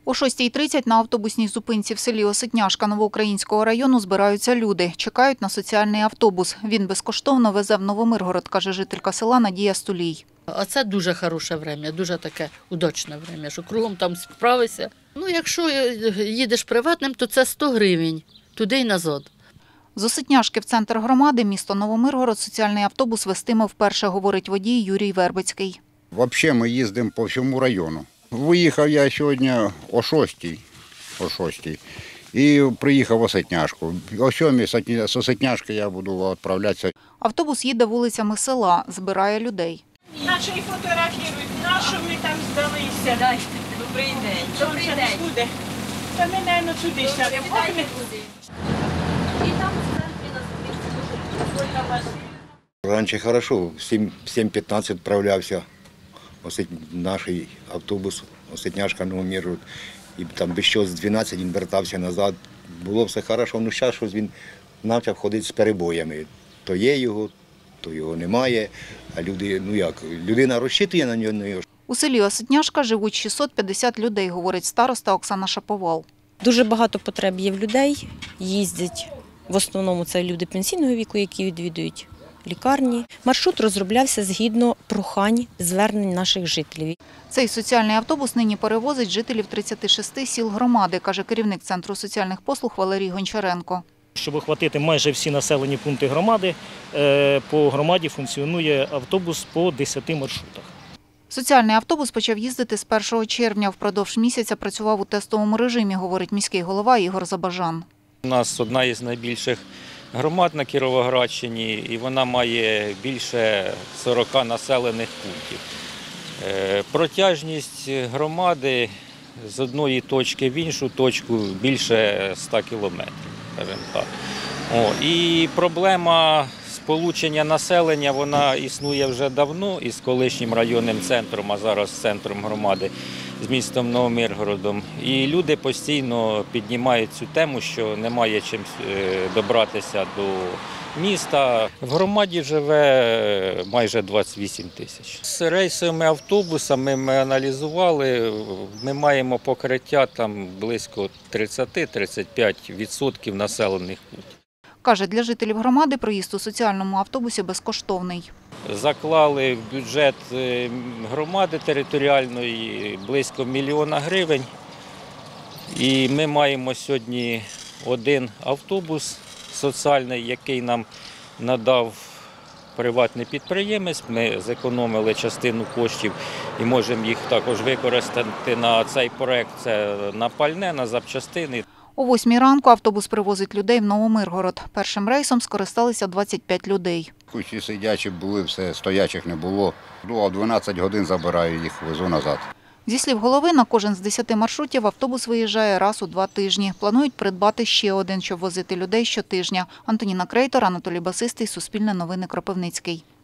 О 6:30 на автобусній зупинці в селі Осетняшка Новоукраїнського району збираються люди. Чекають на соціальний автобус. Він безкоштовно везе в Новомиргород, каже жителька села Надія Стулій. А це дуже хороше время, дуже таке удачне время, що кругом там справишся. Ну, якщо їдеш приватним, то це 100 гривень, туди й назад. З Осетняшки в центр громади, місто Новомиргород, соціальний автобус вестиме вперше, говорить водій Юрій Вербицький. Взагалі ми їздимо по всьому району. Виїхав я сьогодні о 6:00 і приїхав в Осетняшку. О 7:00 з Осетняшки я буду відправлятися. Автобус їде вулицями села, збирає людей. Наші фотографірують, нашу ми там здалися. Дайте. Добрий день. Добрий день. Буде. Та ми, мабуть, туди сядемо. І там в центрі на зупинці. Раніше хорошо, в 7:15 відправлявся наш автобус, Осетняшка Новомиргород. І там без чого з 12 він вертався назад. Було все хорошо, але зараз щось він почав ходити з перебоями. То є його, то його немає, а люди, людина розчитує на нього. У селі Осетняшка живуть 650 людей, говорить староста Оксана Шаповал. Дуже багато потреб є в людей, їздять. В основному це люди пенсійного віку, які відвідують лікарні. Маршрут розроблявся згідно прохань, звернень наших жителів. Цей соціальний автобус нині перевозить жителів 36 сіл громади, каже керівник Центру соціальних послуг Валерій Гончаренко. Щоб охватити майже всі населені пункти громади, по громаді функціонує автобус по 10 маршрутах. Соціальний автобус почав їздити з 1 червня. Впродовж місяця працював у тестовому режимі, говорить міський голова Ігор Забажан. У нас одна із найбільших громад на Кіровоградщині, і вона має більше 40 населених пунктів. Протяжність громади з одної точки в іншу точку більше 100 кілометрів. І проблема сполучення населення, вона існує вже давно із колишнім районним центром, а зараз центром громади, з містом Новомиргородом. І люди постійно піднімають цю тему, що немає чим добратися до міста. В громаді живе майже 28 тисяч. З рейсовими автобусами ми аналізували, ми маємо покриття там близько 30-35% населених пунктів. Каже, для жителів громади проїзд у соціальному автобусі безкоштовний. Заклали в бюджет громади територіальної близько 1 мільйона гривень. І ми маємо сьогодні один автобус соціальний, який нам надав приватний підприємець. Ми зекономили частину коштів і можемо їх також використати на цей проект. Це на пальне, на запчастини. О 8:00 ранку автобус привозить людей в Новомиргород. Першим рейсом скористалися 25 людей. Усі сидячі були, все, стоячих не було. О 12 годин забираю їх, везу назад. Зі слів голови, на кожен з 10 маршрутів автобус виїжджає раз у 2 тижні. Планують придбати ще один, щоб возити людей щотижня. Антоніна Крейтор, Анатолій Басистий, Суспільне новини, Кропивницький.